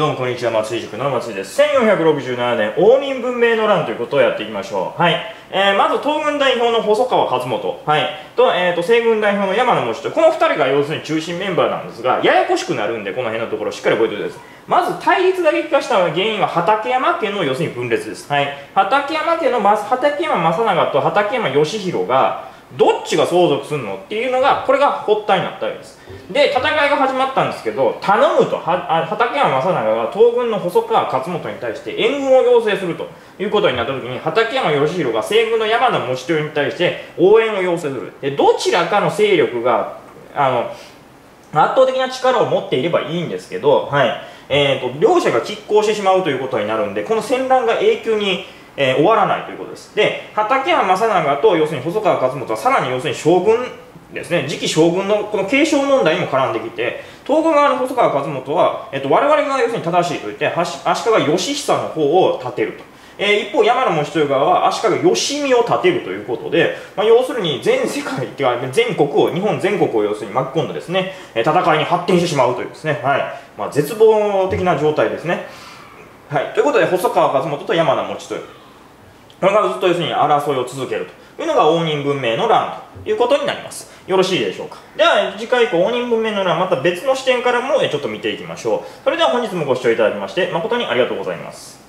どうもこんにちは、松井塾の松井です。1467年、応仁文明の乱ということをやっていきましょう。はい。まず、東軍代表の細川勝元、はい。と、西軍代表の山野茂と、この2人が要するに中心メンバーなんですが、ややこしくなるんで、この辺のところしっかり覚えておいてください。まず、対立が激化した原因は畠山家の要するに分裂です。はい。畠山家の、畠山正長と畠山義弘が、どっちが相続するのっていうのが、これが発端になったわけです。で、戦いが始まったんですけど、頼むと、畠山正長が東軍の細川勝元に対して援軍を要請するということになった時に、畠山義弘が西軍の山田茂豊に対して応援を要請する。で、どちらかの勢力が、圧倒的な力を持っていればいいんですけど、はい。両者が拮抗してしまうということになるんで、この戦乱が永久に終わらないということです。で、畠山正長と要するに細川勝元はさらに要するに将軍ですね、次期将軍のこの継承問題にも絡んできて、東軍側の細川勝元は、我々が要するに正しいと言って、足利義久の方を立てると。一方、山野義豊側は足利義見を立てるということで、要するに全世界っていうか、全国を、日本全国を要するに巻き込んでですね、戦いに発展してしまうというですね、はい。絶望的な状態ですね。はい。ということで、細川勝元と山野義豊。これがずっと要するに争いを続けるというのが応仁文明の乱ということになります。よろしいでしょうか。では次回以降、応仁文明の乱また別の視点からもちょっと見ていきましょう。それでは本日もご視聴いただきまして誠にありがとうございます。